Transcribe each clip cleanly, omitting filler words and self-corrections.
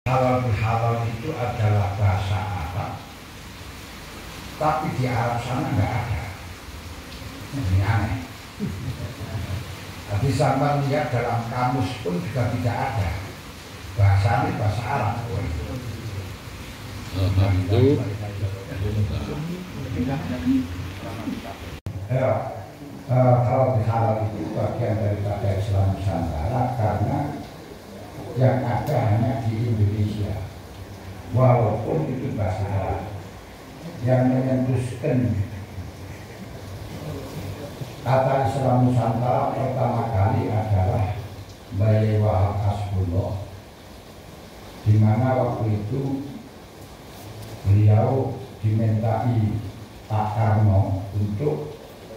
Halal bihalal itu adalah bahasa Arab, tapi di Arab sana nggak ada. Ini aneh. Tapi sampai lihat dalam kamus pun juga tidak ada. Bahasa ini bahasa Arab. Ya, kalau bihalal itu bagian daripada Islam Nusantara karena yang ada hanya di Indonesia, walaupun itu bahasa Arab. Yang menyentuhkan kata Islam Nusantara pertama kali adalah Bayi Wahab Asbullah, di mana waktu itu beliau dimintai Pak Karno untuk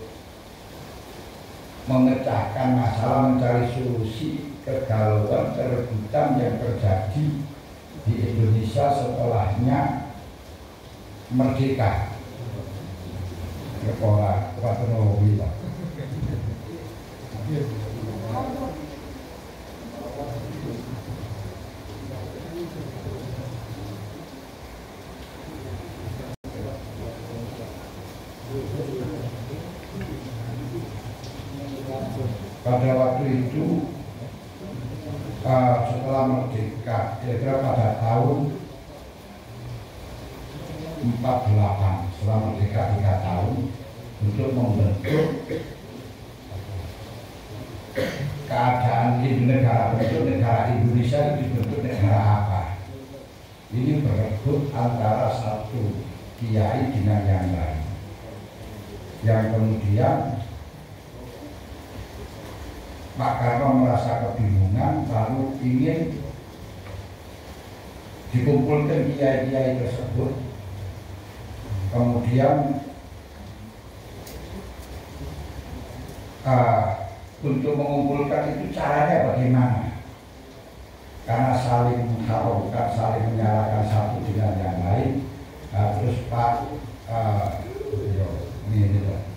memecahkan masalah, mencari solusi kegalauan kerebutan yang terjadi di Indonesia setelahnya merdeka. Kepala teknologi. Pada waktu itu setelah merdeka, kira-kira pada tahun 48, setelah merdeka 3 tahun, untuk membentuk keadaan di negara, bentuk negara Indonesia itu dibentuk negara apa. Ini berebut antara satu kiai dengan yang lain, yang kemudian Pak Karno merasa kebingungan, lalu ingin dikumpulkan kiai-kiai tersebut. Kemudian untuk mengumpulkan itu caranya bagaimana? Karena saling mengharumkan, saling menyalahkan satu dengan yang lain. Terus Pak ini